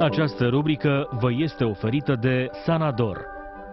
Această rubrică vă este oferită de Sanador.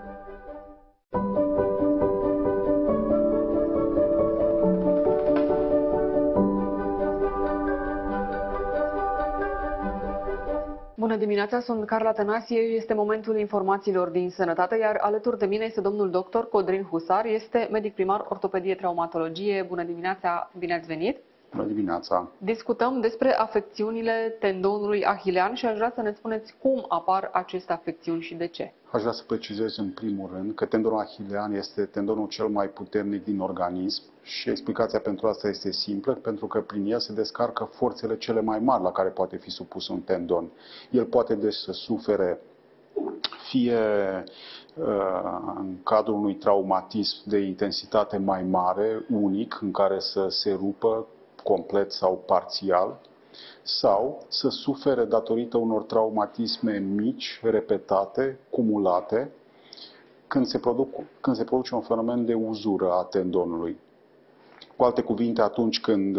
Bună dimineața, sunt Carla Tănasie, este momentul informațiilor din sănătate, iar alături de mine este domnul doctor Codrin Husar, este medic primar ortopedie traumatologie. Bună dimineața, bine ați venit! Bună dimineața! Discutăm despre afecțiunile tendonului ahilean și aș vrea să ne spuneți cum apar aceste afecțiuni și de ce. Aș vrea să precizez în primul rând că tendonul ahilean este tendonul cel mai puternic din organism și explicația pentru asta este simplă, pentru că prin el se descarcă forțele cele mai mari la care poate fi supus un tendon. El poate deci să sufere fie în cadrul unui traumatism de intensitate mai mare, unic, în care să se rupă complet sau parțial, sau să sufere datorită unor traumatisme mici, repetate, cumulate, când se produce un fenomen de uzură a tendonului. Cu alte cuvinte, atunci când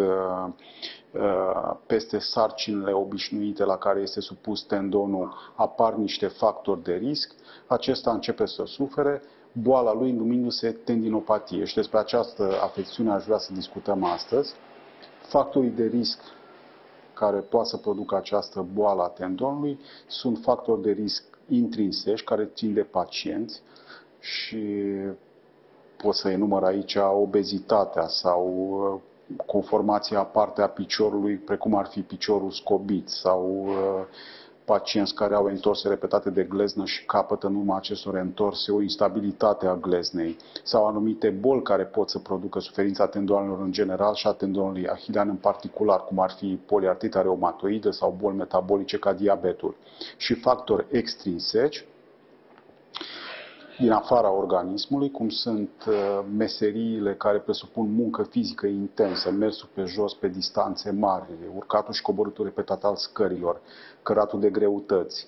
peste sarcinile obișnuite la care este supus tendonul apar niște factori de risc, acesta începe să sufere, boala lui numindu-se tendinopatie. Și despre această afecțiune aș vrea să discutăm astăzi. Factorii de risc care poate să producă această boală a tendonului sunt factori de risc intrinseci, care țin de pacienți și pot să enumăr aici obezitatea sau conformația aparte a piciorului, precum ar fi piciorul scobit, sau pacienți care au entorse repetate de gleznă și capătă în urma acestor entorse o instabilitate a gleznei, sau anumite boli care pot să producă suferința tendoanelor în general și a tendonului ahilean în particular, cum ar fi poliartrita reumatoidă sau boli metabolice ca diabetul. Și factori extrinseci din afara organismului, cum sunt meseriile care presupun muncă fizică intensă, mersul pe jos pe distanțe mari, urcatul și coborâtul repetat al scărilor, căratul de greutăți,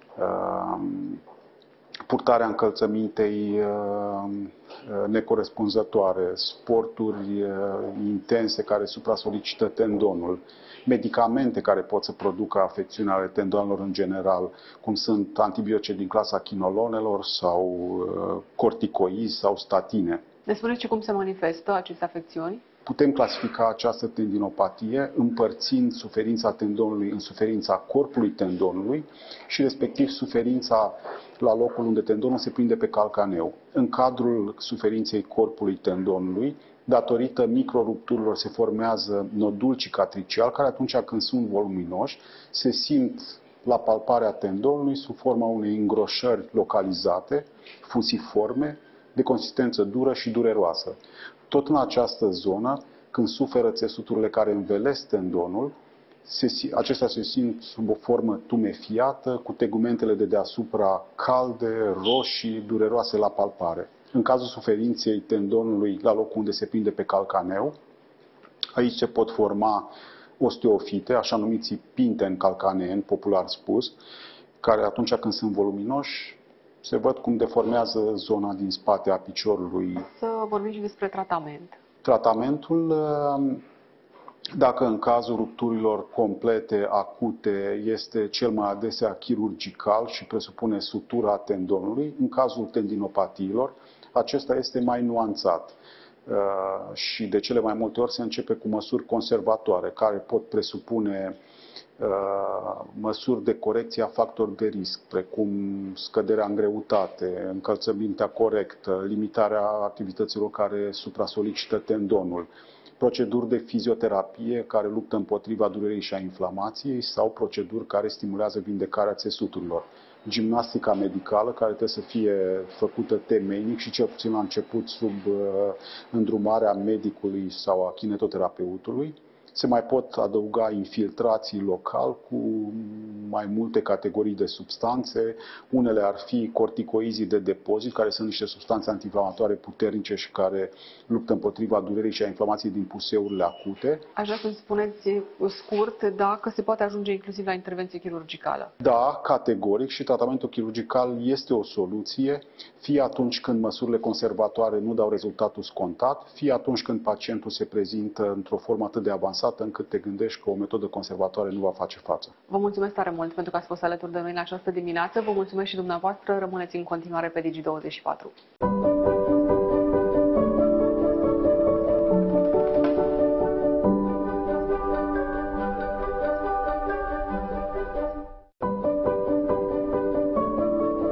purtarea încălțămintei necorespunzătoare, sporturi intense care suprasolicită tendonul, medicamente care pot să producă afecțiuni ale tendoanelor în general, cum sunt antibiotice din clasa chinolonelor sau corticoizi sau statine. Ne spuneți cum se manifestă aceste afecțiuni? Putem clasifica această tendinopatie împărțind suferința tendonului în suferința corpului tendonului și respectiv suferința la locul unde tendonul se prinde pe calcaneu. În cadrul suferinței corpului tendonului, datorită microrupturilor se formează noduli cicatriciali care atunci când sunt voluminoși se simt la palparea tendonului sub forma unei îngroșări localizate, fusiforme, de consistență dură și dureroasă. Tot în această zonă, când suferă țesuturile care învelesc tendonul, acestea se simt sub o formă tumefiată, cu tegumentele de deasupra calde, roșii, dureroase la palpare. În cazul suferinței tendonului la locul unde se prinde pe calcaneu, aici se pot forma osteofite, așa numiți pinteni calcaneeni, popular spus, care atunci când sunt voluminoși, se văd cum deformează zona din spate a piciorului. Să vorbim și despre tratament. Tratamentul, dacă în cazul rupturilor complete, acute, este cel mai adesea chirurgical și presupune sutura tendonului, în cazul tendinopatiilor, acesta este mai nuanțat. Și de cele mai multe ori se începe cu măsuri conservatoare, care pot presupune măsuri de corecție a factori de risc, precum scăderea în greutate, încălțămintea corectă, limitarea activităților care suprasolicită tendonul, proceduri de fizioterapie care luptă împotriva durerii și a inflamației sau proceduri care stimulează vindecarea țesuturilor. Gimnastica medicală, care trebuie să fie făcută temeinic și cel puțin la început sub îndrumarea medicului sau a kinetoterapeutului. Se mai pot adăuga infiltrații local cu mai multe categorii de substanțe. Unele ar fi corticoizii de depozit, care sunt niște substanțe antiinflamatoare puternice și care luptă împotriva durerii și a inflamației din puseurile acute. Aș vrea să-mi spuneți scurt dacă se poate ajunge inclusiv la intervenție chirurgicală. Da, categoric, și tratamentul chirurgical este o soluție, fie atunci când măsurile conservatoare nu dau rezultatul scontat, fie atunci când pacientul se prezintă într-o formă atât de avansată încât te gândești că o metodă conservatoare nu va face față. Vă mulțumesc tare mult! mult pentru că ați fost alături de noi în această dimineață. Vă mulțumesc și dumneavoastră. Rămâneți în continuare pe Digi24.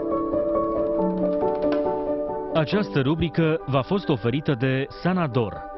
Această rubrică v-a fost oferită de Sanador.